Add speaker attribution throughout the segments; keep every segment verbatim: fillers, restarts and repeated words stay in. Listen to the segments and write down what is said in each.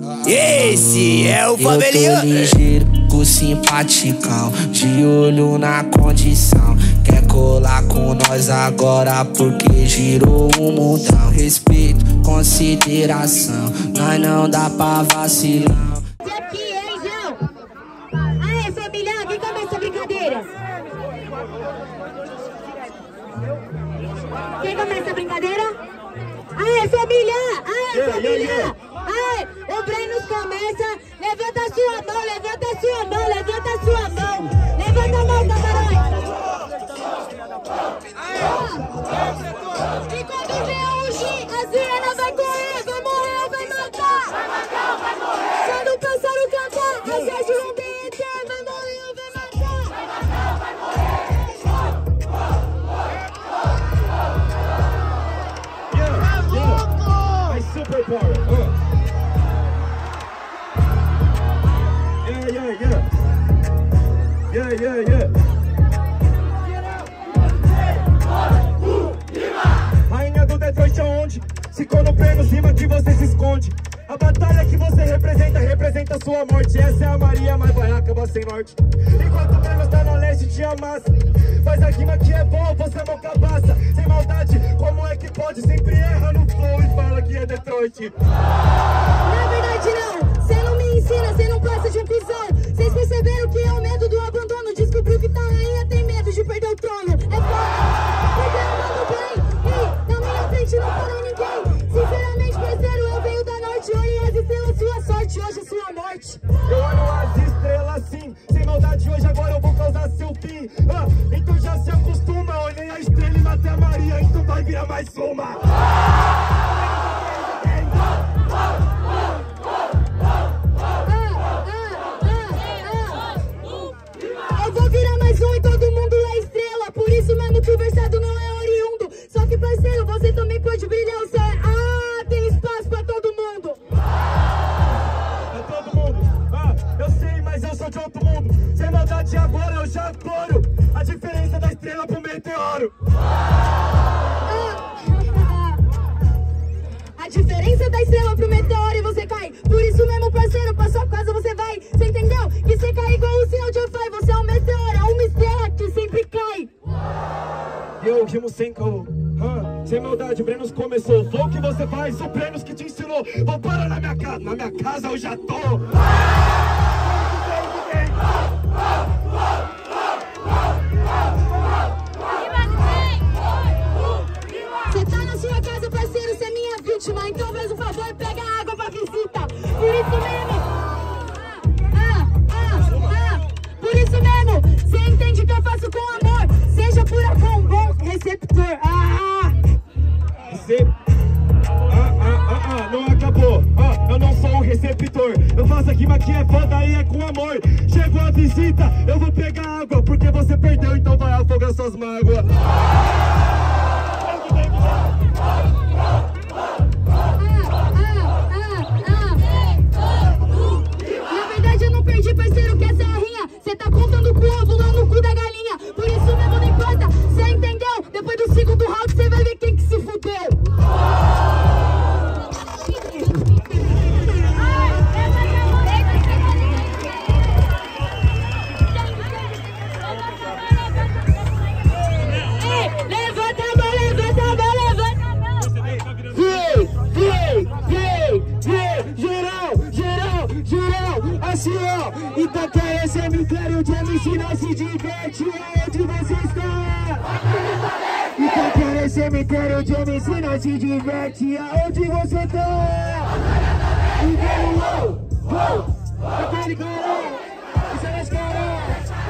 Speaker 1: Esse é o Favelinha.
Speaker 2: Eu tô ligeiro, com simpaticão, de olho na condição. Quer colar com nós agora porque girou um montão. Respeito, consideração, nós não dá pra vacilar.
Speaker 3: E aqui, hein, João? Aê, família, quem começa a brincadeira? Quem começa a brincadeira? Aê, família! Aê, família! Aê, o Brenos começa. Levanta a sua mão, levanta a sua mão, levanta a sua mão. Levanta a mão, camarões. E quando vier o G, a sirena vai correr, vai morrer ou vai matar. Vai matar ou vai morrer. Quando o pássaro cantar, a sede vão derreter, vai morrer ou vai matar. Vai matar ou vai morrer.
Speaker 4: Yeah, yeah. Super power. Uh. Yeah, yeah, yeah. Yeah, yeah, yeah. Rainha do Detroit aonde? Se quando prêmio cima que você se esconde. A batalha que você representa, representa a sua morte. Essa é a Maria, mas vai acabar sem norte. Enquanto o prêmio está na leste, te amassa. Faz a rima que é boa, você não cabaça. Sem maldade, como é que pode? Sempre erra no flow e fala que é Detroit.
Speaker 3: Na verdade não, cê não me ensina, cê não passa de um cuzão. Vocês perceberam que é o medo do abandono. Descobriu que tá rainha, tem medo de perder o trono. É foda, porque eu mando bem. E na minha frente não parou ninguém. Sinceramente, parceiro, eu venho da norte. Olhem as estrelas, sua sorte, hoje é sua morte.
Speaker 4: Eu olho as estrelas sim, sem maldade hoje agora eu vou causar seu fim. Ah, então já se acostuma, olhei a estrela e matei a Maria, então vai virar mais uma.
Speaker 3: Eu vou virar mais um e todo mundo é estrela. Por isso mesmo que o versado não é oriundo. Só que parceiro, você também pode brilhar o céu. Ah, tem espaço pra todo mundo.
Speaker 4: É todo mundo, ah, eu sei, mas eu sou de outro mundo. Sem maldade agora eu já adoro a diferença da estrela pro meteoro.
Speaker 3: Ah, a diferença da estrela pro meteoro e você cai. Por isso mesmo, parceiro, pra sua casa você vai. Você entendeu? Que você cai igual o sinal de Wi-Fi. Você é um meteoro, é uma estrela que sempre cai.
Speaker 4: Eu rimo sem caô, ah, sem maldade, o Brenos começou. O flow que você faz, o Brenos que te ensinou. Vou parar na minha casa, na minha casa eu já tô.
Speaker 3: Você tá na sua casa, parceiro, você é minha vítima. Então faz um favor e pega água pra visita. Por isso mesmo. Ah, ah, ah. Por isso mesmo, você entende que eu faço com amor. Seja pura com um bom receptor. Ah,
Speaker 4: Recep... Ah, ah, ah, ah, não acabou. Ah, eu não sou um receptor. Eu faço a rima que é foda e é com amor. Chegou a visita, eu vou pegar água. Porque você perdeu, então vai afogar suas mágoas.
Speaker 3: na verdade eu não perdi, parceiro, que essa é a rinha. Cê tá contando com o ovo lá no cu da galinha. Por isso mesmo não importa, cê entendeu? Depois do segundo round cê vai ver quem que se fudeu. Ei, levanta a mão, levanta a mão, levanta a mão.
Speaker 4: Vem, vem, vem, vem, geral, geral, geral, assim ó. Itaquera é cemitério de M C, não se diverte aonde você está. Itaquera é cemitério de M C, não se diverte aonde você tá. E vem, uou, uou, aquele cara, isso é nas caras.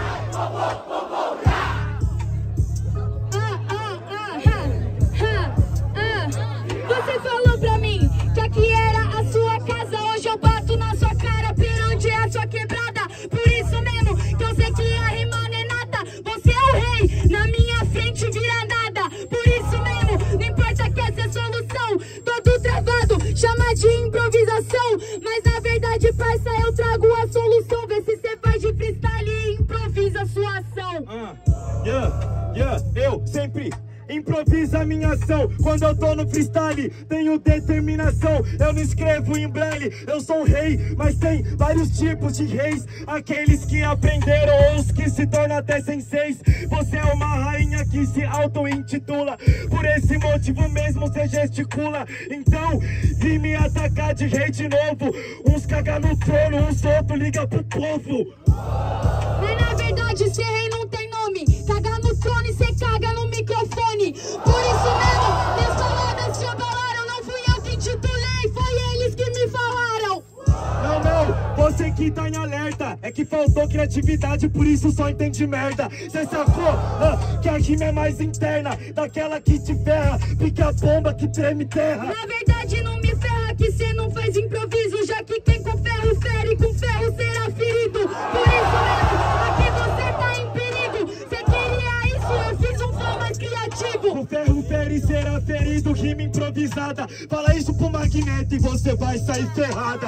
Speaker 3: Você falou pra mim que aqui era a sua casa. Hoje eu bato na sua cara, perante a sua quebrada. Por isso mesmo que eu sei que a rima não é nada. Você é o rei, na minha frente vira nada. Por isso mesmo, não importa que essa é a solução. Todo travado, chama de improvisação. Mas na verdade, parça, eu trago a solução. Vê se você faz de freestyle e improvisa a sua ação.
Speaker 4: Ah, yeah, yeah, eu sempre improviso. Analisa a minha ação quando eu tô no freestyle. Tenho determinação, eu não escrevo em braille. Eu sou um rei, mas tem vários tipos de reis. Aqueles que aprenderam ou os que se tornam até senseis. Você é uma rainha que se auto-intitula. Por esse motivo mesmo você gesticula. Então, vim me atacar de rei de novo. Uns caga no trono, uns outros liga pro povo.
Speaker 3: Mas na verdade ser rei não tem nome. Caga no trono e cê caga no microfone. Por isso mesmo, minhas palavras te abalaram. Não fui eu que titulei, foi eles que me falaram.
Speaker 4: Não, não, você que tá em alerta. É que faltou criatividade, por isso só entende merda. Cê sacou? Ah, que a rima é mais interna, daquela que te ferra, pica a bomba que treme terra.
Speaker 3: Na verdade não me ferra que cê não faz improviso. Já que quem com ferro fere, com ferro será ferido. Por isso mesmo, aqui você tá em perigo. Cê queria isso, eu fiz um flow mais criativo.
Speaker 4: O ferro fere será ferido, rima improvisada. Fala isso pro Magneto e você vai sair ferrada.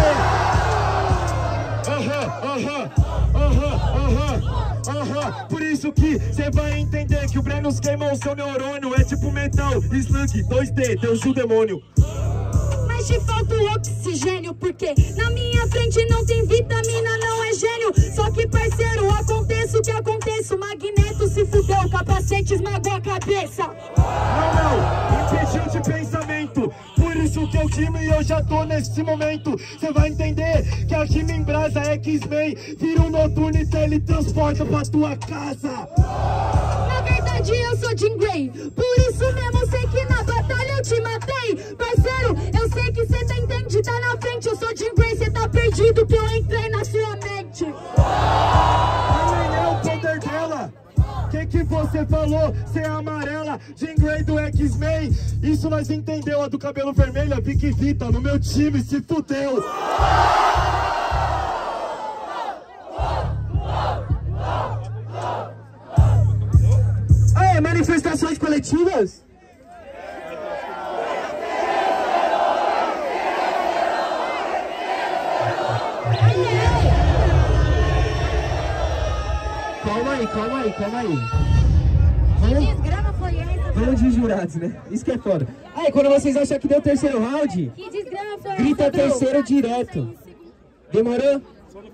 Speaker 4: Aê! Aham, aham, aham, aham, aham. Por isso que cê vai entender que o Brenos queimou o seu neurônio. É tipo metal, slug, dois D, Deus do demônio.
Speaker 3: Mas te falta o oxigênio, porque na minha frente não tem vitamina, não é gênio. Só que parceiro, aconteça o que aconteça, o Magneto se fudeu, o capacete esmagou a cabeça.
Speaker 4: Não, não, impediu de pensamento. Por isso que eu rimo e eu já tô nesse momento. Cê vai entender que a rima em brasa é X-Men. Vira um noturno e teletransporta pra tua casa.
Speaker 3: Na verdade eu sou Jean Grey, por isso mesmo sei que na batalha eu te matei. Parceiro, eu sei que cê tá entende, tá na frente. Eu sou Jean Grey, cê tá perdido que eu entrei na sua mente.
Speaker 4: Além é o poder dela. Que que você falou? Cê é amarela, Jean Grey do X-Men. Isso nós entendeu, a do cabelo vermelho, a Vicky Vita no meu time se fudeu. Aê, manifestações coletivas? Calma aí, calma aí, calma aí. Vamos,
Speaker 3: Desgrama foi essa?
Speaker 4: vamos de jurados, né? Isso que é foda. Aí, quando vocês acham que deu o terceiro round,
Speaker 3: Que desgrama foi
Speaker 4: grita
Speaker 3: essa, bro?
Speaker 4: terceiro direto. Demorou?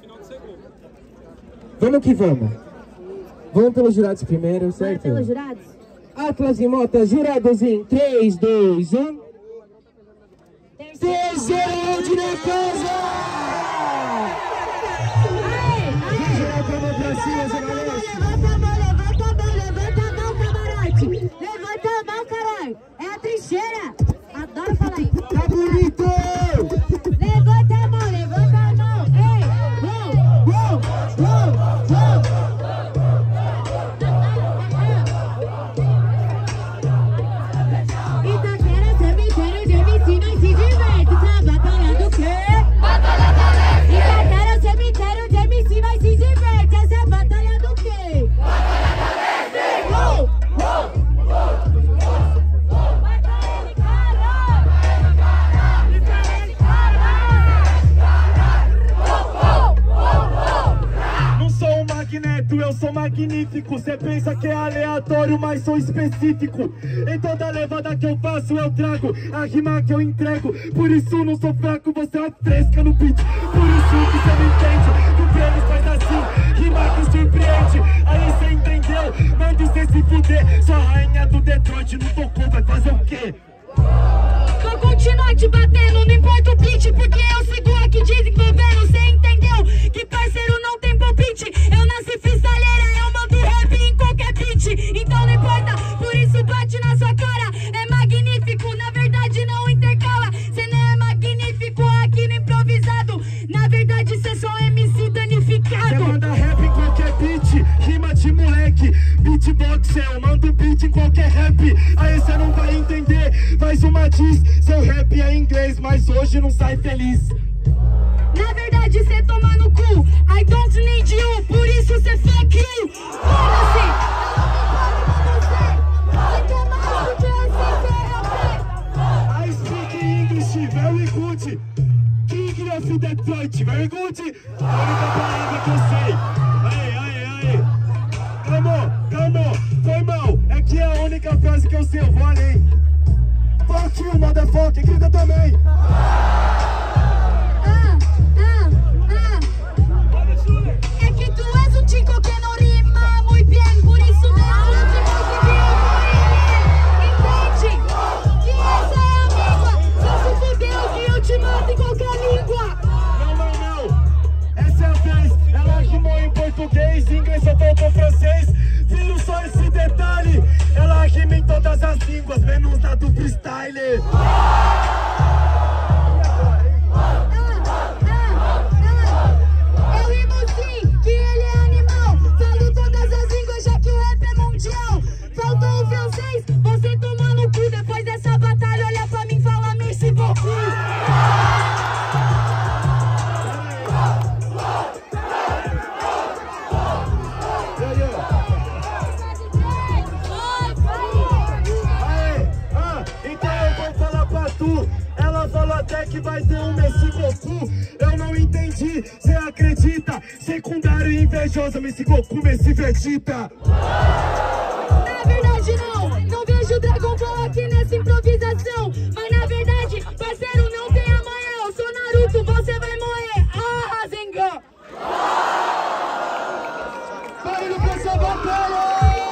Speaker 4: Vamos que vamos. Vamos pelos jurados primeiro, certo?
Speaker 3: Pelos jurados?
Speaker 4: Atlas e Mota, jurados em três, dois, um. Terceiro round na casa! Geral com a mão pra cima, jornalista.
Speaker 3: Levanta a mão, levanta a mão, levanta a mão, camarote. Levanta a mão, caralho. É a trincheira. Adoro falar isso.
Speaker 4: Tá bonito!
Speaker 3: Levanta a mão, levanta a mão. Ei, uou, uou, uou, uou. Itaquera, cemitério de M C, não se diverte. Tá batalhando o quê? Batalha da leve. Itaquera, cemitério de M C, vai se diverte. Essa é a batalha do quê? Batalha da leve. Uou, uou, uou. Mata ele, caralho. Mata ele, caralho.
Speaker 4: Não sou um magneto, eu sou magnífico. Cê pensa que é aleatório, mas sou específico. Em toda levada que eu faço, eu trago a rima que eu entrego. Por isso não sou fraco, você é uma fresca no beat. Por isso que cê não entende, que o Brenos faz assim, rima que surpreende. Aí cê entendeu, manda cê se fuder. Sua rainha do Detroit não tocou, vai fazer o quê?
Speaker 3: Vou continuar te batendo, não importa o beat, porque eu sigo aqui desenvolvendo. Cê entendeu que parceiro não tem palpite. Eu nasci freestyleira, eu mando rap em qualquer beat. Então não importa, por isso bate na sua cara. É magnífico, na verdade não intercala. Cê não é magnífico aqui no improvisado. Na verdade cê só é M C danificado.
Speaker 4: Cê manda rap em qualquer beat, rima de moleque. Beatbox, eu mando beat em qualquer rap. Aí cê não vai entender, faz uma diz. Seu rap é inglês, mas hoje não sai feliz.
Speaker 3: Na verdade cê toma no cu, I don't need you, por isso cê fuck you. Foda-se, eu não me pode mais porque eu sei ser
Speaker 4: I speak English, very good. King of Detroit, very good. A única palavra que eu sei. Aê, aê, aê. Calma, calma. Foi mal, é que é a única frase que eu sei, eu vou além. Fuck you, motherfucker, grita também.
Speaker 3: Ah, ah, ah. É que tu és um chico que não rima muito bem, por isso mesmo eu te consegui entende? Que essa é a língua, só se fudeu que eu te mato em qualquer língua.
Speaker 4: Não, não, não, essa é a vez. Ela rimou em português, inglês, só faltou francês. Viram só esse detalhe, ela rima em todas as línguas, menos na do freestyle.
Speaker 3: Eu rimo sim, que ele é animal. Falo todas as línguas, já que o rap é mundial. Faltou o francês, você toma no cu. Depois dessa batalha, olha pra mim e fala merci beaucoup.
Speaker 4: Ela falou até que vai ter um Messi Goku. Eu não entendi, cê acredita? Secundário e invejosa, Messi Goku, Messi Vegeta.
Speaker 3: Na verdade não, não vejo Dragon Ball aqui nessa improvisação. Mas na verdade, parceiro, não tem amanhã. Eu sou Naruto, você vai morrer. Ah, Rasengan.
Speaker 4: Barulho pra essa batalha!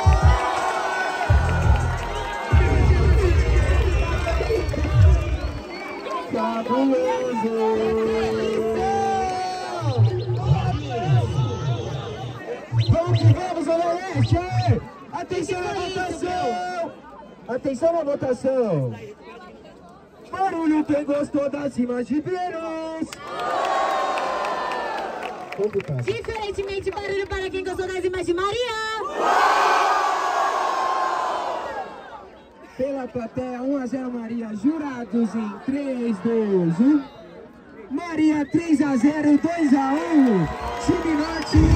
Speaker 4: Fabuloso! Vamos que vamos, Zona Leste! Atenção na votação! Atenção na votação! Barulho, quem gostou das rimas de Beirus?
Speaker 3: Diferentemente, barulho para quem gostou das rimas de Maria.
Speaker 4: Pela plateia, um a zero Maria, jurados em três, dois, um. Maria três a zero, dois a um. Time Norte.